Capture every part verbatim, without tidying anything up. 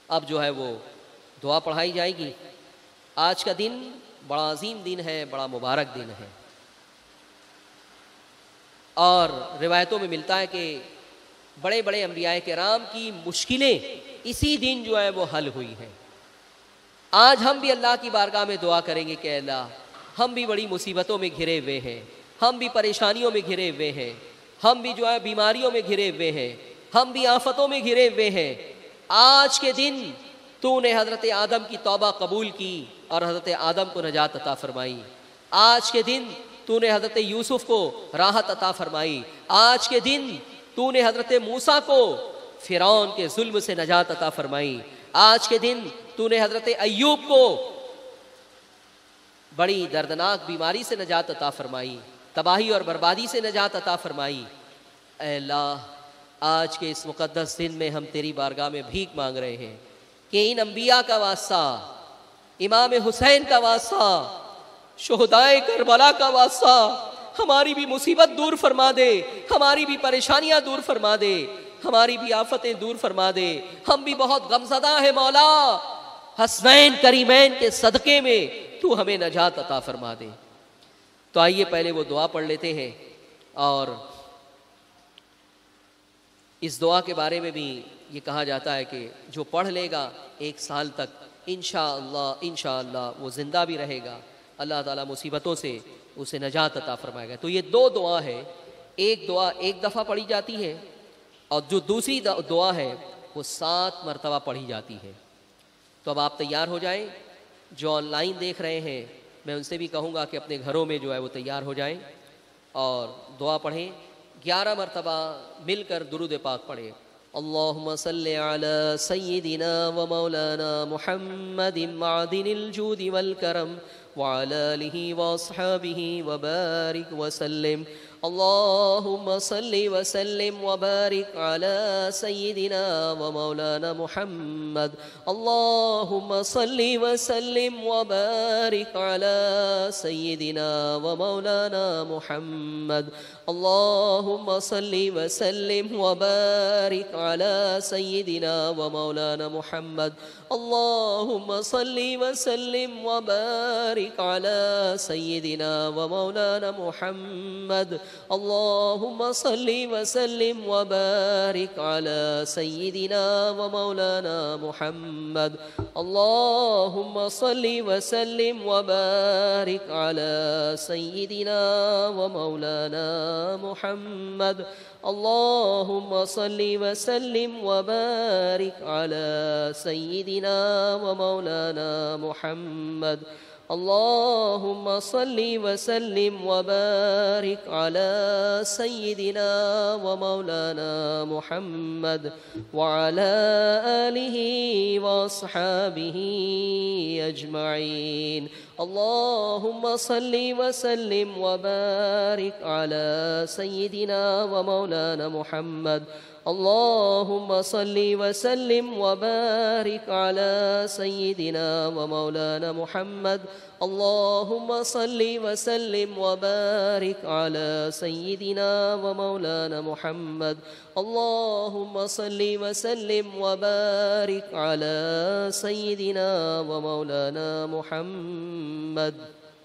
اب جو ہے وہ دعا پڑھائی جائے گی۔ آج کا دن بڑا عظیم دن ہے، بڑا مبارک دن ہے، اور روایتوں میں ملتا ہے کہ بڑے بڑے انبیاء کرام کی مشکلیں اسی دن جو ہے وہ حل ہوئی ہیں۔ آج ہم بھی اللہ کی بارگاہ میں دعا کریں گے کہ اللہ ہم بھی بڑی مصیبتوں میں گھرے ہوئے ہیں، ہم بھی پریشانیوں میں گھرے ہوئے ہیں، ہم بھی جو ہے بیماریوں میں گھرے ہوئے ہیں، ہم بھی آفتوں میں گھرے ہوئے ہیں۔ آج کے دن تو نے حضرت آدم کی توبہ قبول کی اور حضرت آدم کو نجات عطا فرمائی۔ آج کے دن تو نے حضرت یوسف کو راحت عطا فرمائی۔ آج کے دن تو نے حضرت موسیٰ کو فرعون کے ظلم سے نجات عطا فرمائی۔ آج کے دن تو نے حضرت ایوب کو بڑی دردناک بیماری سے نجات عطا فرمائی، تباہی اور بربادی سے نجات عطا فرمائی۔ اے اللہ آج کے اس مقدس دن میں ہم تیری بارگاہ میں بھیک مانگ رہے ہیں کہ ان انبیاء کا واسطہ، امام حسین کا واسطہ، شہدائے کربلا کا واسطہ ہماری بھی مصیبت دور فرما دے، ہماری بھی پریشانیاں دور فرما دے، ہماری بھی آفتیں دور فرما دے۔ ہم بھی بہت غمزدہ ہیں مولا، حسنین کریمین کے صدقے میں تو ہمیں نجات عطا فرما دے۔ تو آئیے پہلے وہ دعا پڑھ لیتے ہیں، اور اس دعا کے بارے میں بھی یہ کہا جاتا ہے کہ جو پڑھ لے گا ایک سال تک انشاءاللہ انشاءاللہ وہ زندہ بھی رہے گا، اللہ تعالیٰ مصیبتوں سے اسے نجات عطا فرمائے گا۔ تو یہ دو دعا ہے، ایک دعا ایک دفعہ پڑھی جاتی ہے اور جو دوسری دعا ہے وہ سات مرتبہ پڑھی جاتی ہے۔ تو اب آپ تیار ہو جائیں، جو آن لائن دیکھ رہے ہیں میں ان سے بھی کہوں گا کہ اپنے گھروں میں جو ہے وہ تیار ہو جائیں اور دعا پڑھیں۔ گیارہ مرتبہ مل کر درود پاک پڑھیں۔ اللہم صلی علی سیدنا و مولانا محمد معدن الجود والکرم وعلی آلہ واصحابہ وبارک وسلم۔ اللہم صلی وسلم وبارک علی سیدنا و مولانا محمد۔ اللہم صلی وسلم وبارک علی سیدنا و مولانا محمد۔ اللہم صلی وسلم وبارک علی سیدنا و مولانا محمد۔ اللہم صلی وسلم وبارک علی سیدنا و مولانا محمد۔ اللہم صلی وسلم وبارک علی سیدنا و مولانا محمد۔ اللہم صلی وسلم وبارک علی سیدنا و مولانا محمد۔ اللہم صلی وسلم وبارک علی سیدنا و مولانا محمد۔ اللہم صلی وسلم وبارک علی سیدنا و مولانا محمد وعلی آلہ واصحابہ اجمعین۔ اللہم صلی وسلم وبارک علی سیدنا و مولانا محمد۔ اللہم صلی وسلم وبارک علی سیدنا و مولانا محمد۔ اللہم صلی وسلم وبارک علی سیدنا و مولانا محمد۔ اللہم صلی وسلم وبارک علی سیدنا و مولانا محمد۔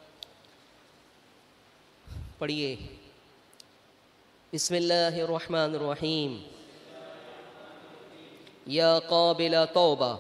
پڑھیے بسم اللہ الرحمن الرحیم۔ یا قابل توبہ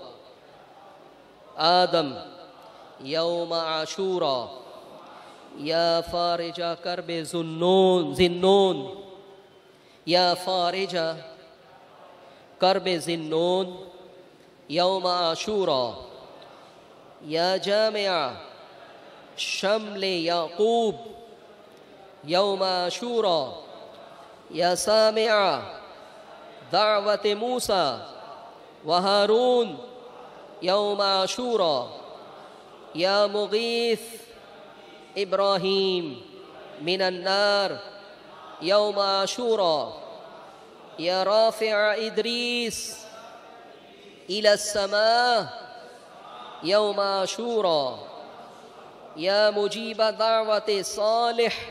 آدم یوم عاشورا، یا فارج کرب ذنون ذنون، یا فارج کرب ذنون یوم عاشورا، یا جامع شمل یعقوب یوم عاشورا، یا سامع دعوت موسیٰ وہارون یوم عاشورا، یا مغیث ابراہیم من النار یوم عاشورا، یا رافع ادریس الی السماء یوم عاشورا، یا مجیب دعوت صالح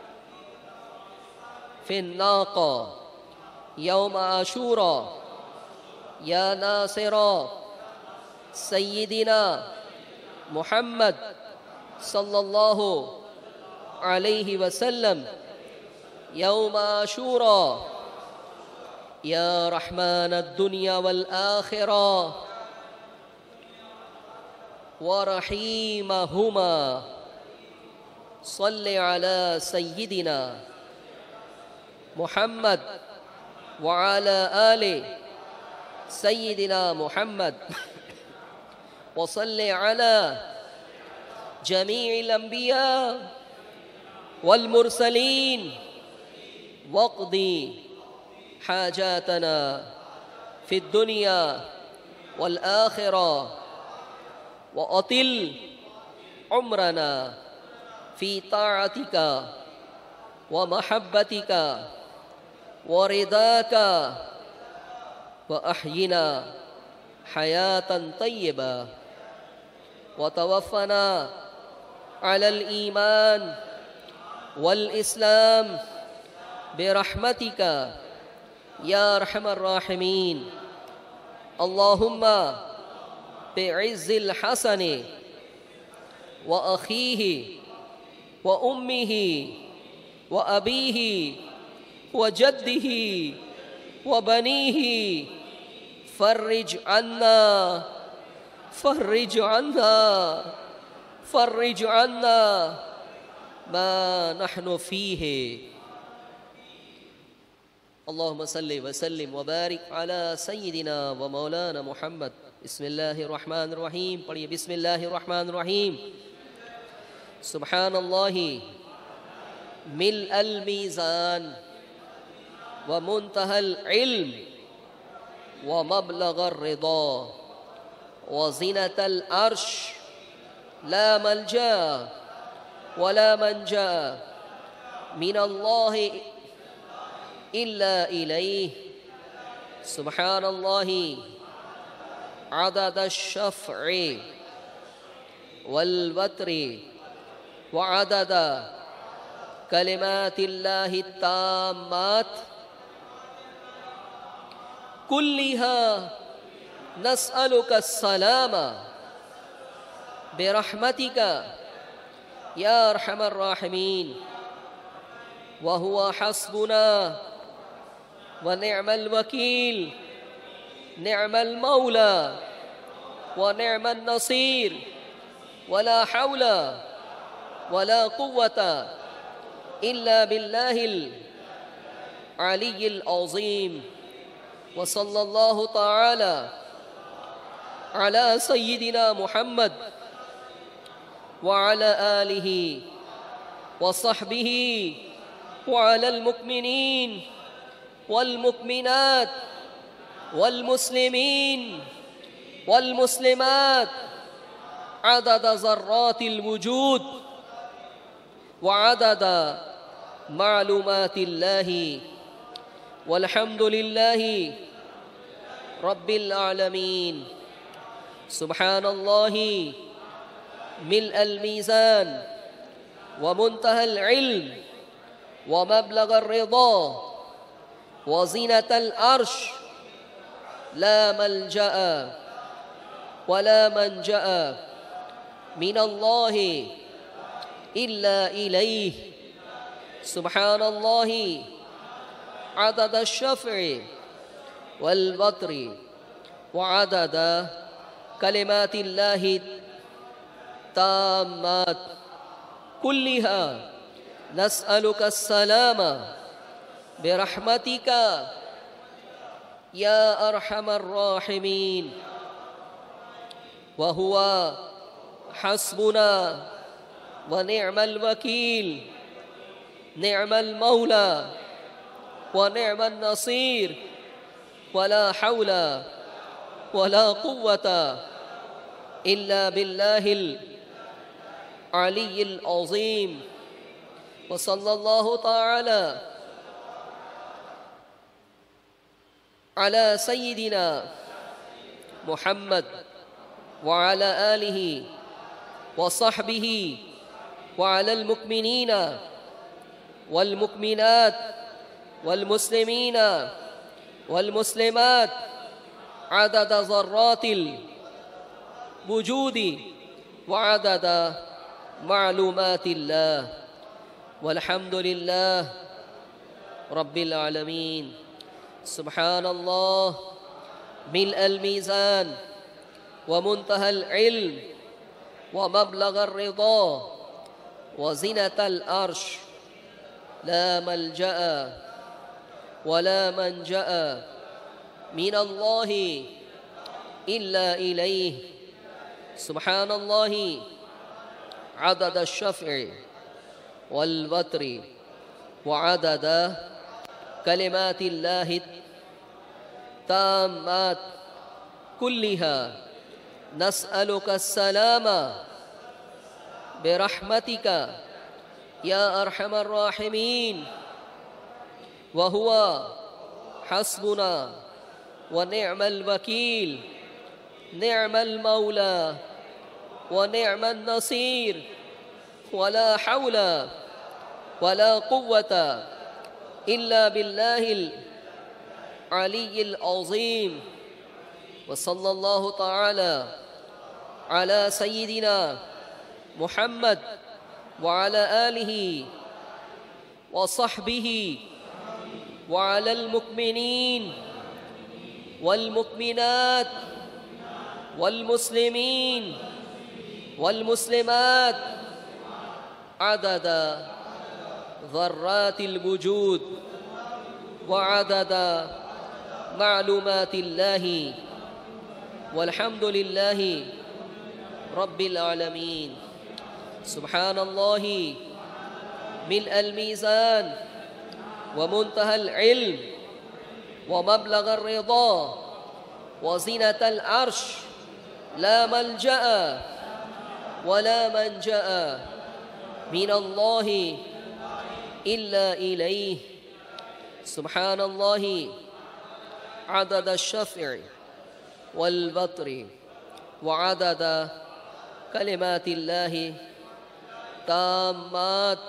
فی الناقہ یوم عاشورا، یا ناصر سيدنا محمد صلى الله عليه وسلم يوم عاشوراء يا رحمن الدنيا والآخرة ورحيمهما صل على سيدنا محمد وعلى آل سيدنا محمد وصل على جميع الأنبياء والمرسلين واقضي حاجاتنا في الدنيا والآخرة وأطل عمرنا في طاعتك ومحبتك ورضاك وأحينا حياة طيبة وتوفنا على الإيمان والإسلام برحمتك يا أرحم الراحمين. اللهم بعز الحسن وأخيه وأمه وأبيه وجده وبنيه فرج عنا فرج عنا فرج عنا ما نحن فيه. اللهم صل وسلم وبارك على سيدنا ومولانا محمد. بسم الله الرحمن الرحيم. پڑھیے بسم اللہ الرحمن الرحیم. سبحان اللہ ملء المیزان ومنتهى العلم ومبلغ الرضا وزنة العرش لا ملجأ ولا منجأ من الله إلا إليه. سبحان الله عدد الشفع والوتر وعدد كلمات الله التامات كلها نسألك السلام برحمتك يا أرحم الراحمين. وهو حسبنا ونعم الوكيل نعم المولى ونعم النصير ولا حول ولا قوة إلا بالله العلي العظيم. وصلى الله تعالى على سيدنا محمد وعلى آله وصحبه وعلى المؤمنين والمؤمنات والمسلمين والمسلمات عدد ذرات الوجود وعدد معلومات الله. والحمد لله رب العالمين. سبحان الله ملء الميزان ومنتهى العلم ومبلغ الرضا وزنة العرش لا ملجأ ولا منجأ من الله إلا إليه. سبحان الله عدد الشفع والوتر وعدد كلمات الله التامات كلها نسألك السلام برحمتك يا أرحم الراحمين. وهو حسبنا ونعم الوكيل نعم المولى ونعم النصير ولا حول ولا قوة إلا بالله العلي العظيم. وصلى الله تعالى على سيدنا محمد وعلى آله وصحبه وعلى المؤمنين والمؤمنات والمسلمين والمسلمات عدد ذرات الوجود وعدد معلومات الله والحمد لله رب العالمين. سبحان الله ملء الميزان ومنتهى العلم ومبلغ الرضا وزنة العرش، لا ملجأ ولا منجأ من الله إلا إليه. سبحان الله عدد الشفع والوتر وعدد كلمات الله التامات كلها. نسألك السلام برحمتك يا أرحم الراحمين، وهو حسبنا ونعم الوكيل، نعم المولى ونعم النصير، ولا حول ولا قوة إلا بالله العلي العظيم. وصلى الله تعالى على سيدنا محمد وعلى آله وصحبه وعلى المؤمنين والمؤمنات والمسلمين والمسلمات عدد ذرات الوجود وعدد معلومات الله والحمد لله رب العالمين. سبحان الله ملء الميزان ومنتهى العلم ومبلغ الرضا وزنة العرش، لا ملجأ ولا منجأ من الله إلا إليه. سبحان الله عدد الشفع والوتر وعدد كلمات الله التامات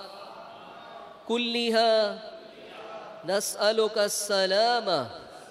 كلها. نسألك السلام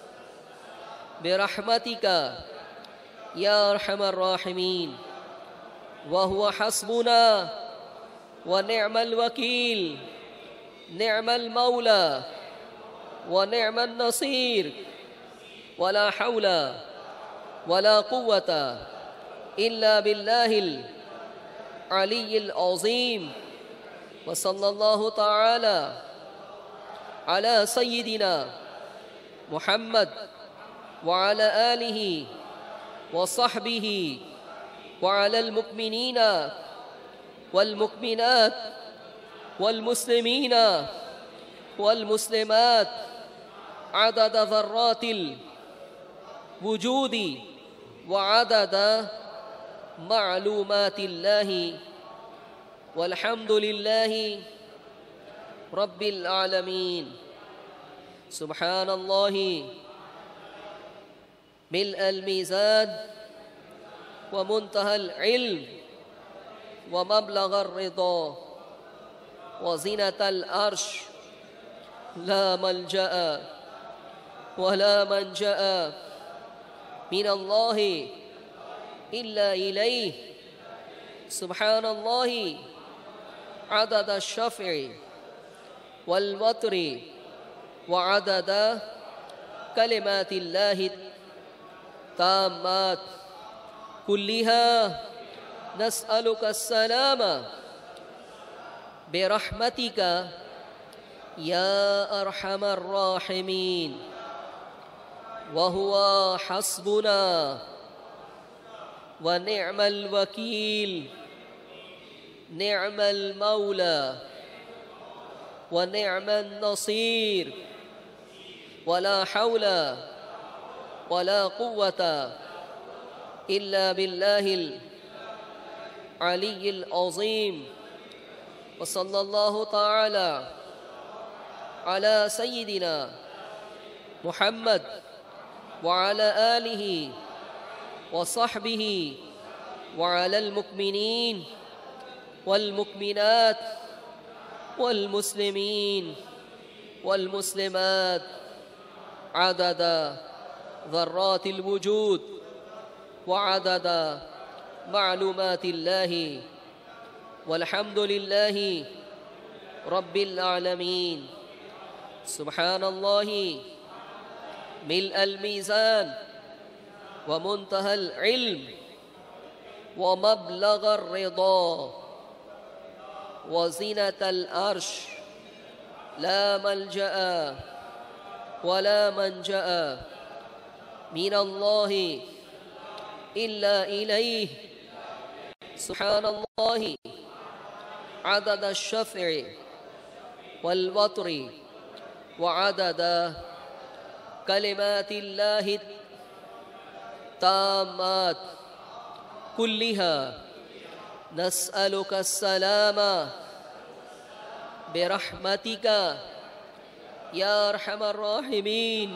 برحمتك يا أرحم الراحمين، وهو حسبنا ونعم الوكيل، نعم المولى ونعم النصير، ولا حول ولا قوة إلا بالله العلي العظيم. وصلى الله تعالى على سيدنا محمد وعلى آله وصحبه وعلى المؤمنين والمؤمنات والمسلمين والمسلمات عدد ذرات الوجود وعدد معلومات الله والحمد لله رب العالمين. سبحان الله ملء الميزان ومنتهى العلم ومبلغ الرضا وزنة العرش، لا ملجأ ولا منجأ من الله إلا إليه. سبحان الله عدد الشفع والوتر وعدد كلمات الله التامات كلها. نسألك السلام برحمتك يا أرحم الراحمين، وهو حسبنا ونعم الوكيل، نعم المولى ونعم النصير، ولا حول ولا قوة إلا بالله العلي العظيم. وصلى الله تعالى على سيدنا محمد وعلى آله وصحبه وعلى المؤمنين والمؤمنات والمسلمين والمسلمات عدد ذرات الوجود وعدد معلومات الله والحمد لله رب العالمين. سبحان الله ملء الميزان ومنتهى العلم ومبلغ الرضا وزنة العرش لا ملجأ ولا منجأ من الله إلا إليه. سبحان الله عدد الشفع والوتر وعدد كلمات الله التامات كلها. نسألك السلام برحمتك يا أرحم الراحمين.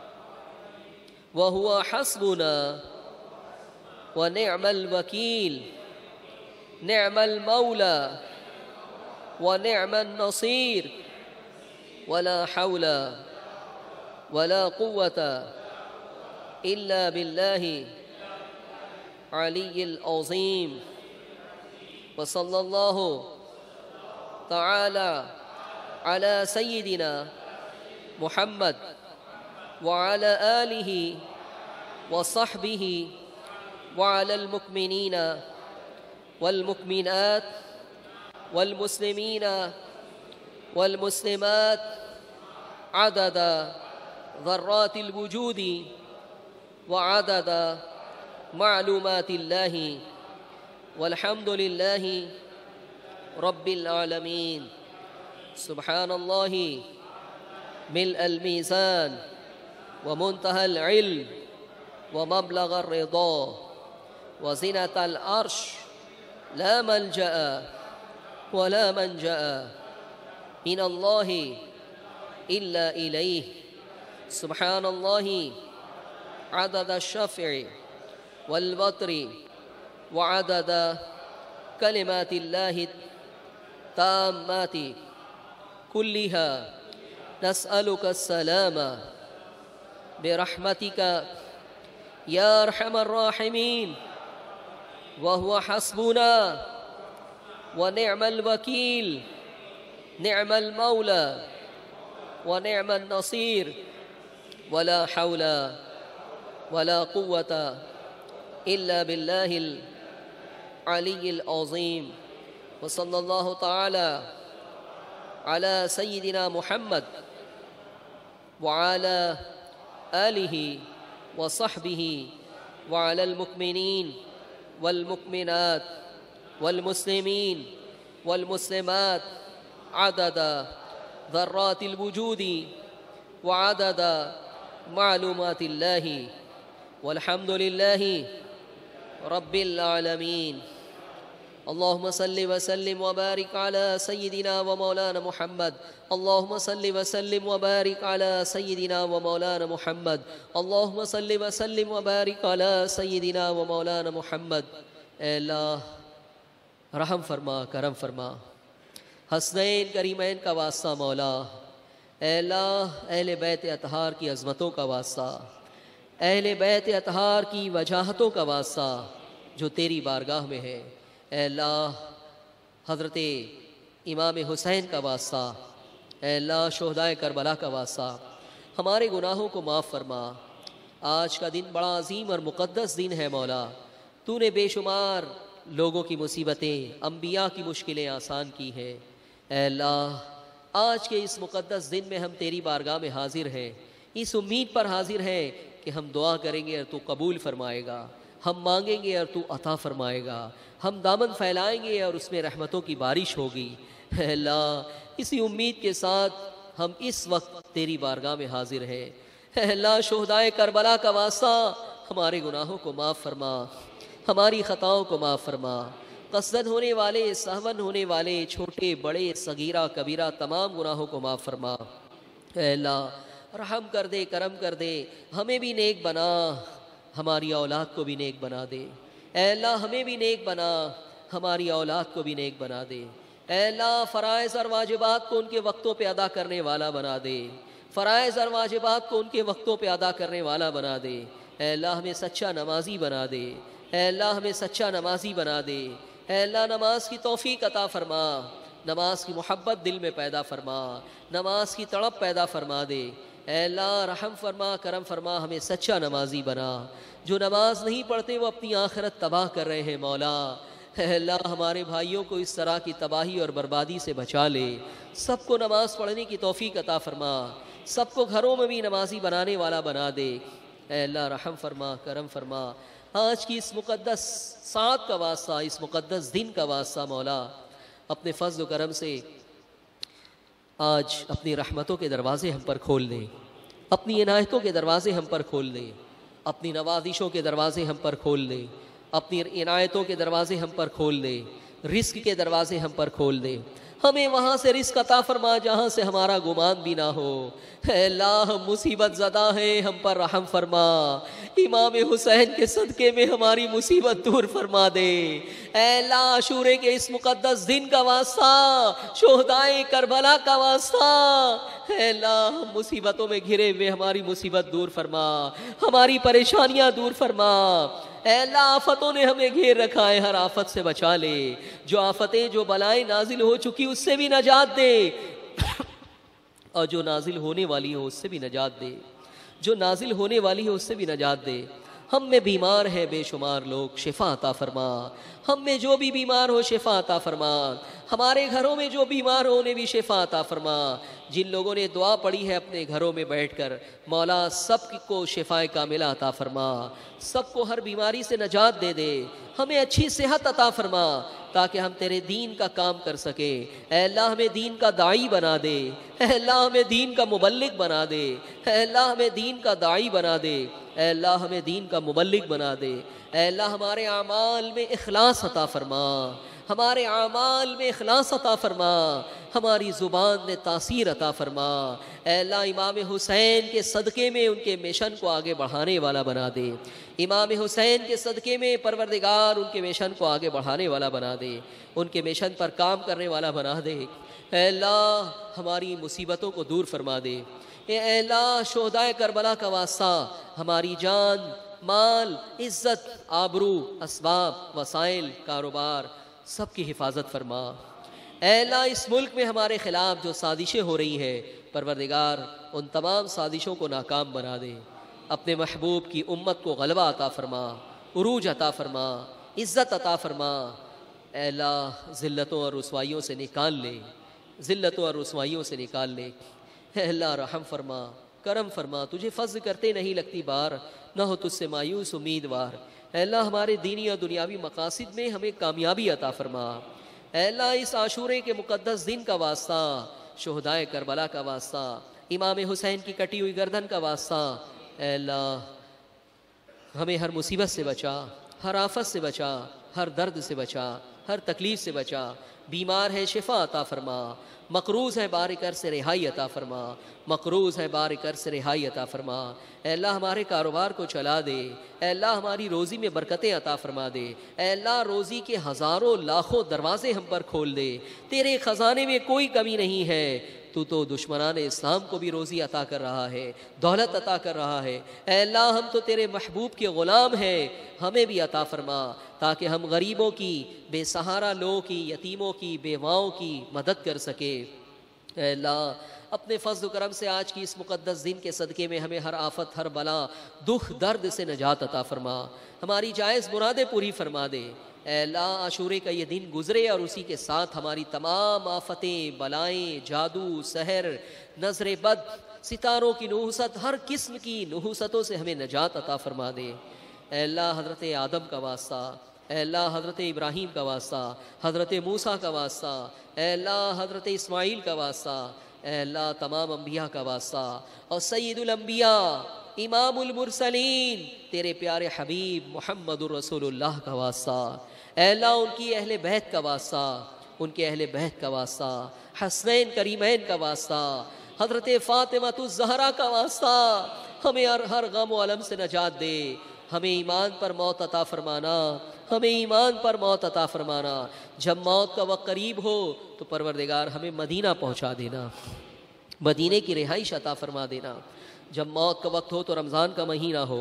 وهو حسبنا ونعم الوكيل، نعم المولى ونعم النصير، ولا حول ولا قوة إلا بالله العلي العظيم. وصلى الله تعالى على سيدنا محمد وعلى آله وصحبه وعلى المؤمنين والمؤمنات والمسلمين والمسلمات عدد ذرات الوجود وعدد معلومات الله والحمد لله رب العالمين. سبحان الله ملء الميزان ومنتهى العلم ومبلغ الرضا وزنة العرش لا ملجأ ولا منجأ من الله إلا إليه. سبحان الله عدد الشفع والوتر وعدد كلمات الله التامات كلها. نسألك السلام برحمتك يا أرحم الراحمين. وهو حسبنا ونعم الوكيل، نعم المولى ونعم النصير، ولا حول ولا قوة إلا بالله العلي العظيم. وصلى الله تعالى على سيدنا محمد وعلى آله وصحبه وعلى المؤمنين والمؤمنات والمسلمين والمسلمات عدد ذرات الوجود وعدد معلومات الله والحمد لله رب العالمين. اللهم صل وسلم وبارك على سيدنا ومولانا محمد. اللهم صل وسلم وبارك على سيدنا ومولانا محمد. اللهم صل وسلم وبارك على سيدنا ومولانا محمد. اے اللہ رحم فرما، کرم فرما، حسنین کریمین کا واسطہ مولا. اے اللہ اہل بیت اطہار کی عظمتوں کا واسطہ، اہل بیت اطہار کی وجاہتوں کا واسطہ جو تیری بارگاہ میں ہے. اے اللہ حضرت امام حسین کا واسطہ، اے اللہ شہدائے کربلا کا واسطہ ہمارے گناہوں کو معاف فرما. آج کا دن بڑا عظیم اور مقدس دن ہے مولا. تو نے بے شمار لوگوں کی مصیبتیں، انبیاء کی مشکلیں آسان کی ہیں. اے اللہ آج کے اس مقدس دن میں ہم تیری بارگاہ میں حاضر ہیں، اس امید پر حاضر ہیں کہ ہم دعا کریں گے اور تو قبول فرمائے گا، ہم مانگیں گے اور تو عطا فرمائے گا، ہم دامن پھیلائیں گے اور اس میں رحمتوں کی بارش ہوگی. اے اللہ اسی امید کے ساتھ ہم اس وقت تیری بارگاہ میں حاضر ہیں. اے اللہ شہدائے کربلا کا واسطہ ہمارے گناہوں کو معاف فرما، ہماری خطاؤں کو معاف فرما. قصدن ہونے والے، سہون ہونے والے، چھوٹے بڑے، صغیرہ کبیرہ تمام گناہوں کو معاف فرما. اے اللہ رحم کر دے، کرم کر دے، ہمیں بھی نیک بنا، ہماری اولاد کو بھی نیک بنا دے. اے اللہ ہمیں بھی نیک بنا، ہماری اولاد کو بھی نیک بنا دے. اے اللہ فرائض اور واجبات کو ان کے وقتوں پہ ادا کرنے والا بنا دے، فرائض اور واجبات کو ان کے وقتوں پہ ادا کرنے والا بنا دے. اے اللہ ہمیں سچا نمازی بنا دے. اے اللہ ہمیں سچا نمازی بنا دے، اے اللہ نماز کی توفیق عطا فرما، نماز کی محبت دل میں پیدا فرما، نماز کی تڑپ پیدا فرما دے، اے اللہ رحم فرما، کرم فرما، ہمیں سچا نمازی بنا۔ جو نماز نہیں پڑھتے وہ اپنی آخرت تباہ کر رہے ہیں مولا، اے اللہ ہمارے بھائیوں کو اس طرح کی تباہی اور بربادی سے بچا لے، سب کو نماز پڑھنے کی توفیق عطا فرما، سب کو گھروں میں بھی نمازی بنانے والا بنا دے، اے اللہ رحم فرما، کرم فرما۔ آج کی اس مقدس ساعت کا واسطہ، اس مقدس دن کا واسطہ مولا، اپنے فضل و کرم سے آج اپنی رحمتوں کے دروازے ہم پر کھول دے، اپنی عنایتوں کے دروازے ہم پر کھول دے، اپنی نوازشوں کے دروازے ہم پر کھول دے، اپنی عنایتوں کے دروازے ہم پر کھول دے، رزق کے دروازے ہم پر کھول دے، ہمیں وہاں سے رزق عطا فرما جہاں سے ہمارا گمان بھی نہ ہو۔ اے اللہ ہم مصیبت زدہ ہیں، ہم پر رحم فرما، امام حسین کے صدقے میں ہماری مصیبت دور فرما دے۔ اے اللہ عاشورے کے اس مقدس دن کا واسطہ، شہدائے کربلا کا واسطہ، اے اللہ ہم مصیبتوں میں گھرے ہوئے، ہماری مصیبت دور فرما، ہماری پریشانیاں دور فرما۔ اے اللہ آفتوں نے ہمیں گھیر رکھا ہے، ہر آفت سے بچا لے، جو آفتیں جو بلائیں نازل ہو چکی اس سے بھی نجات دے، اور جو نازل ہونے والی ہو اس سے بھی نجات دے، جو نازل ہونے والی ہو اس سے بھی نجات دے۔ ہم میں بیمار ہے بے شمار لوگ، شفا عطا فرما، ہم میں جو بھی بیمار ہو شفا عطا فرما، ہمارے گھروں میں جو بیمار ہو انہیں بھی شفا عطا فرما۔ جن لوگوں نے دعا پڑھی ہے اپنے گھروں میں بیٹھ کر، مولا سب کو شفا کاملہ عطا فرما، سب کو ہر بیماری سے نجات دے دے، ہمیں اچھی صحت عطا فرما تاکہ ہم تیرے دین کا کام کر سکیں۔ اے اللہ ہمیں دین کا داعی بنا دے، اے اللہ ہمیں دین کا مبلغ بنا دے، اے اللہ ہمیں دین کا داعی بنا دے، اے اللہ ہمیں دین کا مبلغ بنا دے۔ اے اللہ ہمارے اعمال میں اخلاص عطا فرما، ہمارے اعمال میں اخلاص عطا فرما، ہماری زبان میں تاثیر عطا فرما۔ اے اللہ امام حسین کے صدقے میں ان کے مشن کو آگے بڑھانے والا بنا دے، امام حسین کے صدقے میں پروردگار ان کے مشن کو آگے بڑھانے والا بنا دے، ان کے مشن پر کام کرنے والا بنا دے۔ اے اللہ ہماری مصیبتوں کو دور فرما دے۔ اے اللہ شہدائے کربلا کا واسطہ ہماری جان، مال، عزت، آبرو، اسباب، وسائل، کاروبار سب کی حفاظت فرما۔ اے اللہ اس ملک میں ہمارے خلاف جو سازشیں ہو رہی ہیں پروردگار ان تمام سازشوں کو ناکام بنا دے، اپنے محبوب کی امت کو غلبہ عطا فرما، عروج عطا فرما، عزت عطا فرما۔ اے اللہ ذلتوں اور رسوائیوں سے نکال لے، ذلتوں اور رسوائیوں سے نکال لے۔ اے اللہ رحم فرما، کرم فرما، تجھے فضل کرتے نہیں لگتی بار، نہ ہو تجھ سے مایوس امیدوار۔ اے اللہ ہمارے دینی اور دنیاوی مقاصد میں ہمیں کامیابی عطا فرما۔ اے اللہ اس عاشورے کے مقدس دن کا واسطہ، شہدائے کربلا کا واسطہ، امام حسین کی کٹی ہوئی گردن کا واسطہ، اے اللہ ہمیں ہر مصیبت سے بچا، ہر آفت سے بچا، ہر درد سے بچا، ہر تکلیف سے بچا۔ بیمار ہے شفا عطا فرما، مقروض ہے بار کر سے رہائی عطا فرما، مقروض ہے بار کر سے رہائی عطا فرما۔ اے اللہ ہمارے کاروبار کو چلا دے، اے اللہ ہماری روزی میں برکتیں عطا فرما دے، اے اللہ روزی کے ہزاروں لاکھوں دروازے ہم پر کھول دے، تیرے خزانے میں کوئی کمی نہیں ہے۔ تو تو دشمنان اسلام کو بھی روزی عطا کر رہا ہے، دولت عطا کر رہا ہے۔ اے اللہ ہم تو تیرے محبوب کے غلام ہیں، ہمیں بھی عطا فرما تاکہ ہم غریبوں کی، بے سہارا لوگوں کی، یتیموں کی، بیواؤں کی مدد کر سکے۔ اے اللہ اپنے فضل و کرم سے آج کی اس مقدس دن کے صدقے میں ہمیں ہر آفت، ہر بلا، دکھ، درد سے نجات عطا فرما، ہماری جائز مرادیں پوری فرما دے۔ اے اللہ عاشورے کا یہ دن گزرے اور اسی کے ساتھ ہماری تمام آفتیں، بلائیں، جادو، سحر، نظر بد، ستاروں کی نحوست، ہر قسم کی نحوستوں سے ہمیں نجات عطا فرما دے۔ اے اللہ حضرت آدم کا واسطہ، اے اللہ حضرت ابراہیم کا واسطہ، حضرت موسیٰ کا واسطہ، اے اللہ حضرت اسماعیل کا واسطہ، اے اللہ تمام انبیاء کا واسطہ، اور سید الانبیاء امام المرسلین تیرے پیارے حبیب محمد الرسول اللہ کا واسطہ، اے اللہ ان کی اہل بیت کا واسطہ، ان کے اہل بیت کا واسطہ، حسنین کریمین کا واسطہ، حضرت فاطمہ الزہرا کا واسطہ، ہمیں ہر ہر غم و علم سے نجات دے، ہمیں ایمان پر موت عطا فرمانا، ہمیں ایمان پر موت عطا فرمانا۔ جب موت کا وقت قریب ہو تو پروردگار ہمیں مدینہ پہنچا دینا، مدینے کی رہائش عطا فرما دینا۔ جب موت کا وقت ہو تو رمضان کا مہینہ ہو،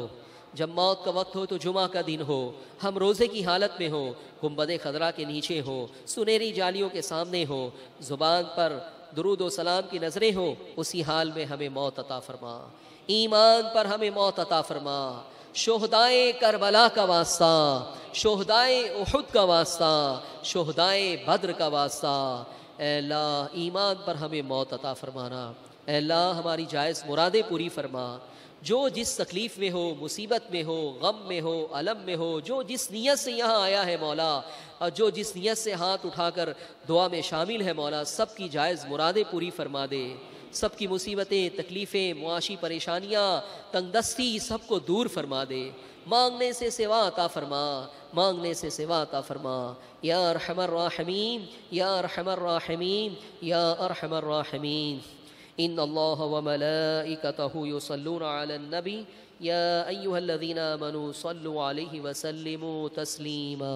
جب موت کا وقت ہو تو جمعہ کا دن ہو، ہم روزے کی حالت میں ہوں، گنبد خضرا کے نیچے ہوں، سنہری جالیوں کے سامنے ہوں، زبان پر درود و سلام کی نظریں ہوں، اسی حال میں ہمیں موت عطا فرما، ایمان پر ہمیں موت عطا فرما۔ شہدائے کربلا کا واسطہ، شہدائے احد کا واسطہ، شہدائے بدر کا واسطہ، اے اللہ ایمان پر ہمیں موت عطا فرمانا۔ اے اللہ ہماری جائز مرادیں پوری فرما، جو جس تکلیف میں ہو، مصیبت میں ہو، غم میں ہو، الم میں ہو، جو جس نیت سے یہاں آیا ہے مولا، اور جو جس نیت سے ہاتھ اٹھا کر دعا میں شامل ہے مولا، سب کی جائز مرادیں پوری فرما دے، سب کی مصیبتیں، تکلیفیں، معاشی پریشانیاں، تنگ دستی سب کو دور فرما دے، مانگنے سے سوا عطا فرما، مانگنے سے سوا عطا فرما، یا ارحم الراحمین، یا ارحم الراحمین، یا ارحم الراحمین۔ ان اللہ وملائکتہ یصلون علی النبی یا ایہا الذین آمنوا صلوا علیہ وسلموا تسلیما۔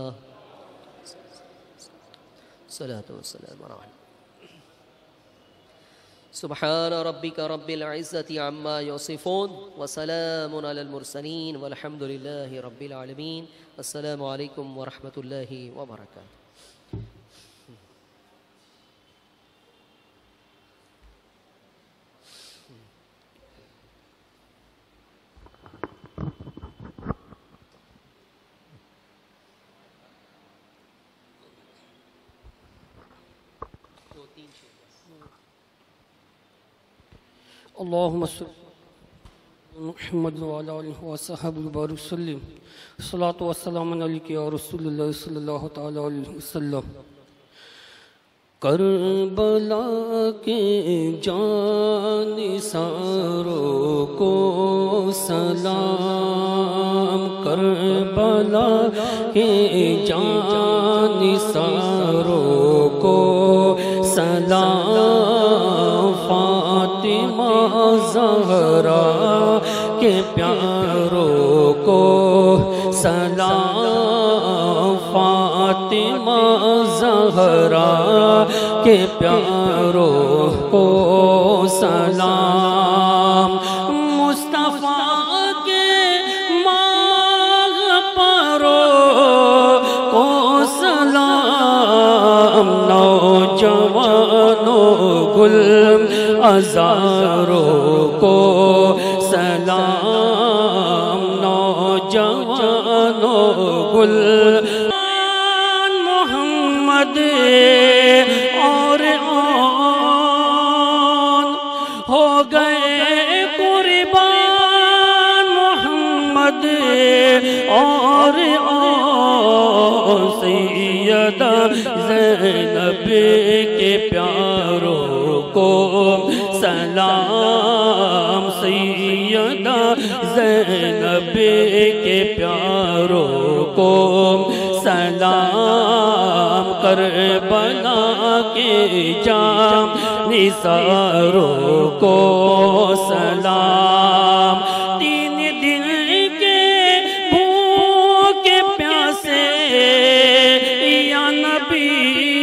صلاۃ والسلام علیہ سبحان ربک رب العزة عما یصفون وسلام علی المرسلین والحمد للہ رب العالمین۔ السلام علیکم ورحمۃ اللہ وبرکاتہ۔ اللهم صل على محمد وعلى آله وصحبه وبارك وسلم۔ الصلاة والسلام عليك يا رسول الله صلى الله تعالى عليه وسلم۔ کربلا کے جانثاروں کو سلام، کربلا کے جانثاروں کو سلام، فاطمہ زہرا کے پیاروں کو سلام، فاطمہ زہرا کے پیاروں کو سلام، مصطفیٰ کے مال پروں کو سلام، نوجوانوں گل عذاروں کو سلام، نوجوانوں گل محمد اور آن ہو گئے قربان، محمد اور آن سیدہ زینب کے پیاروں کو سلام، سیدہ زینب کے پیاروں کو سلام، کربلا کے جانثاروں کو سلام، تین دن کے بھوکے پیاسے یا نبی،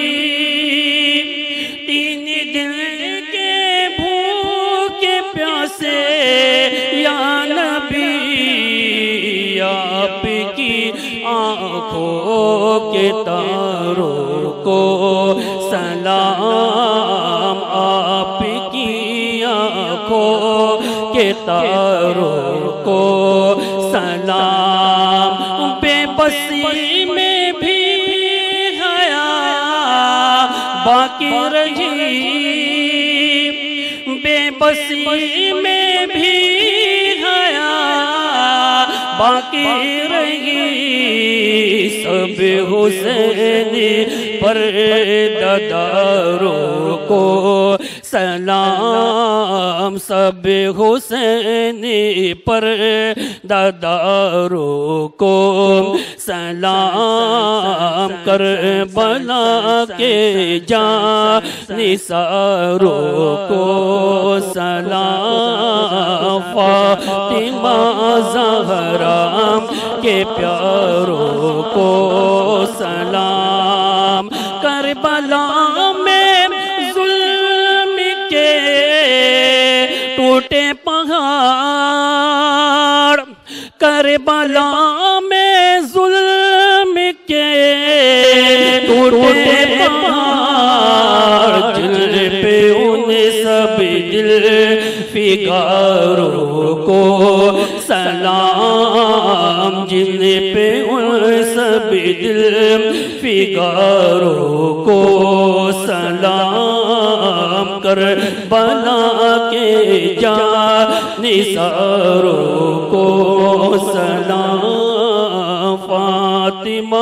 تین دن کے بھوکے پیاسے یا نبی، آپ کی آنکھوں کے تاروں کو سلام، آپ کی آنکھوں کے تاروں کو سلام، بے بسی میں بھی حیا باقی رہی، بے بسی میں بھی حیا باقی رہی، سب حسینی پرداداروں کو سلام، سب حسینی پرداداروں کو سلام، کربلا کے جانثاروں کو سلام، فاطمہ زہرا کے پیاروں کو سلام، کربلا میں ظلم کے ٹوٹے پہاڑ، کربلا فگاروں کو سلام، جن پہ ان سب دل فگاروں کو سلام، کربلا کے جانثاروں کو سلام، فاطمہ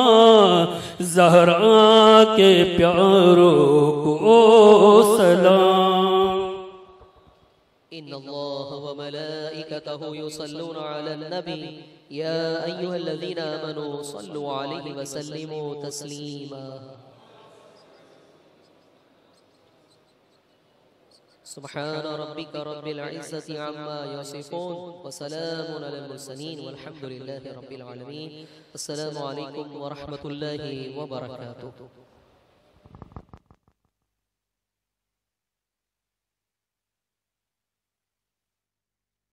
زہرا کے پیاروں کو سلام۔ ان اللہ وملائکتہ یصلون علی النبی یا ایہا الذین آمنوا صلوا علیہ وسلموا تسلیما۔ سبحان ربک رب العزة عما یصفون وسلام علی المرسلین والحمد للہ رب العالمین۔ السلام علیکم ورحمۃ اللہ وبرکاتہ۔